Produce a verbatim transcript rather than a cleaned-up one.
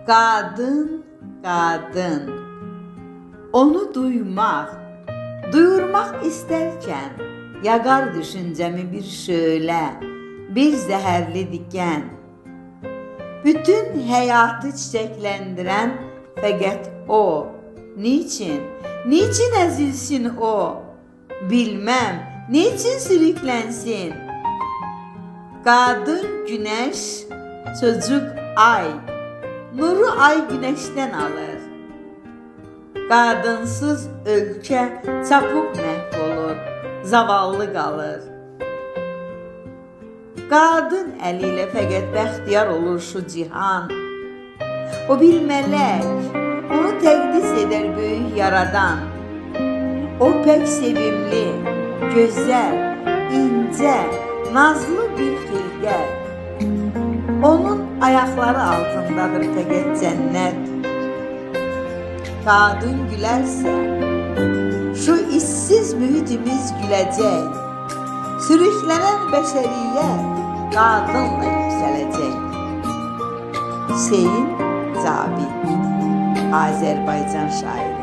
Qadın, qadın, onu duymaq, duyurmaq istərkən, yaqar düşüncəmi bir şölə, bir zəhərli diken. Bütün həyatı çiçəkləndirən fəqət o. Niçin? Niçin əzilsin o? Bilməm, niçin sürüklənsin? Qadın günəş, çocuk ay, nuru ay günəşdən alır. Qadınsız ölkə çapıq məhv olur, zavallı qalır. Qadın əli ilə fəqət bəxtiyar olur şu cihan. O bir mələk, onu təqdis edər böyük yaradan. O pək sevimli, gözəl, incə, nazlı bir xilqət. Onun ayaqları altındadır fəqət cənnət. Qadın gülərsə, şu işsiz mühitimiz güləcək. Sürüklənən bəşəriyyət qadınla yüksələcək. Hüseyin Zabit, Azərbaycan şairi.